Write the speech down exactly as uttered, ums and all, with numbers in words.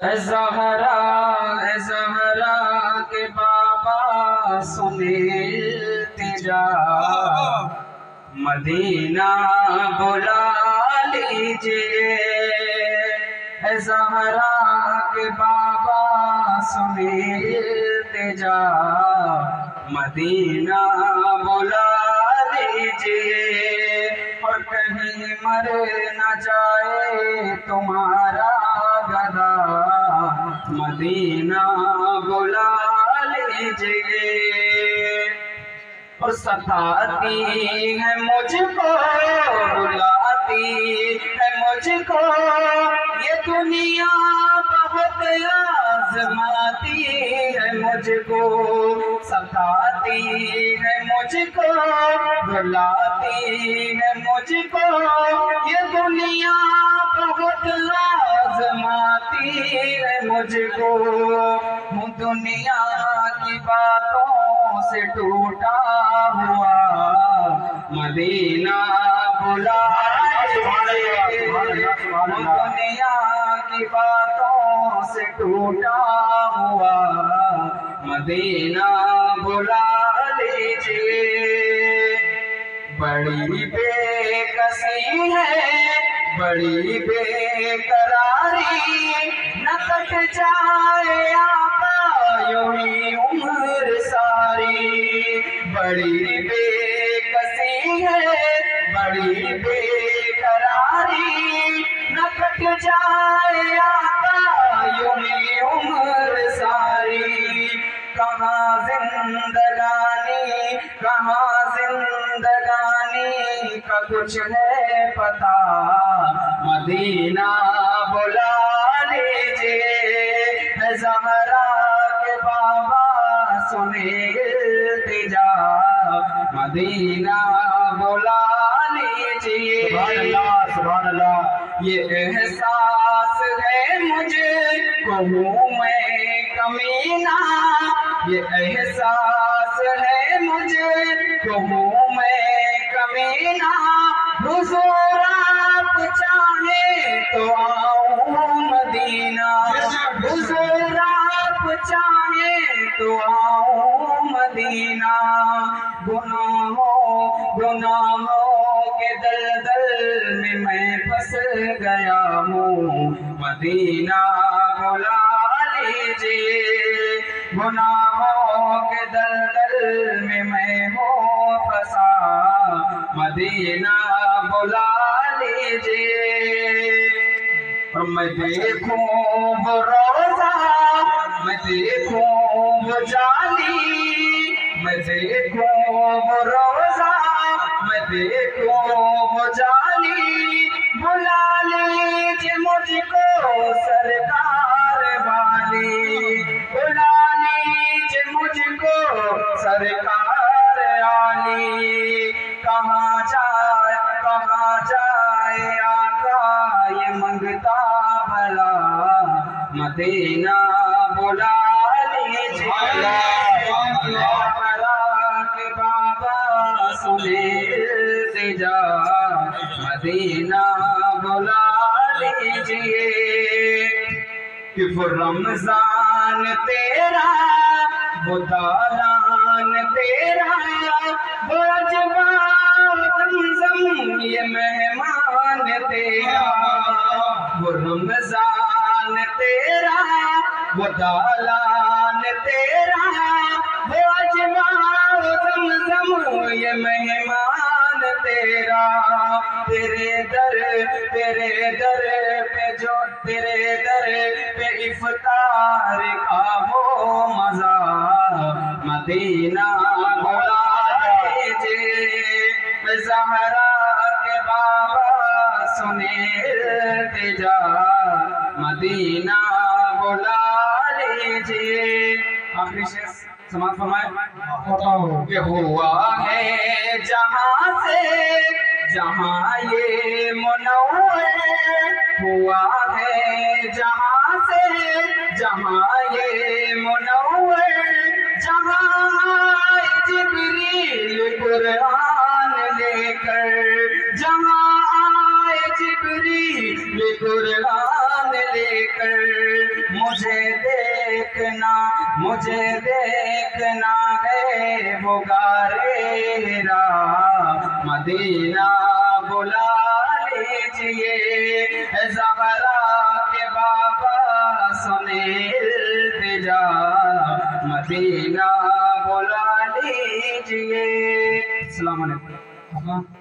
ज़हरा ज़हरा के बाबा सुने इल्तिजा, मदीना बुला लीजिए। ज़हरा के बाबा सुने इल्तिजा, मदीना बुला लीजिए। और कहीं मर न जाए तुम्हारा गदा, मदीना बुला लीजिए। और सताती है मुझको, बुलाती है मुझको, ये दुनिया बहुत आज़माती है मुझको। सताती है मुझको, बुलाती है मुझको, ये दुनिया बहुत आज़माती है मुझको। हूँ दुनिया की बातों से टूटा हुआ, मदीना बुला लीजिए। दुनिया की बातों से टूटा हुआ, मदीना बुला लीजिए। बड़ी बेकसी है, बड़ी बेकरारी, न कट जाए आका यूं ही उम्र सारी। बड़ी बेकसी है, बड़ी बेकरारी, न कट जाए आका यूं ही उम्र सारी। कहाँ जिंदगानी, कहाँ जिंदगानी का कुछ है पता, मदीना बुला लीजिए। ज़हरा के बाबा सुने इल्तिजा, मदीना बुला लीजिए। सुभान अल्लाह, सुभान अल्लाह। ये एहसास है मुझे को हूँ मैं कमीना, ये एहसास है मुझे को हूँ मैं कमीना। हुजूर आप चाहे तो आऊँ मदीना, हुजूर आप चाहे तो आऊँ मदीना। गुनाहों गुनाहों के दलदल में मैं फंस गया हूँ, मदीना बुला लीजिए। गुनाहों के दलदल में मैं हूँ फंसा, मदीना बुला लीजिए। और मैं देखूं वो रोज़ा, मैं देखूं वो जाली, मैं देखूं वो रोज़ा, मैं देखूं वो जाली। बुला लीजिए मुझको सरकार वाली, बुला लीजिए मुझको सरकार आली। कहाँ जाए कहाँ जाए आका ये मंगता भला, मदीना बुला लीजिए। के बाबा सुने इल्तिजा, मदीना बुला लीजिए। कि वो रमजान तेरा, वो दालान तेरा, वो अजवा ज़मज़म ये मेहमान तेरा। वो रमजान तेरा, वो दालान तेरा, वो अजवा ज़मज़म ये मेहमान तेरा। तेरे दर तेरे दर पे जो तेरे दर पे इफ्तार का वो मज़ा, मदीना बुला लीजिए। ज़हरा के बाबा सुने इल्तिजा, मदीना बुला लीजिए। आखिरी शेर समाप्त फरमाए। कि हुआ है जहाँ से जहाँ ये मुनव्वर, हुआ है जहाँ से जहाँ ये मुनव्वर, जहाँ आए जिब्रील कुरान लेकर, जहाँ आए जिब्रील कुरान लेकर। मुझे देखना मुझे देखना है वो गारेरा मदीना बुला लीजिए। ज़हरा के बाबा सुने इल्तिजा मदीना बुला लीजिए। अस्सलाम वालेकुम।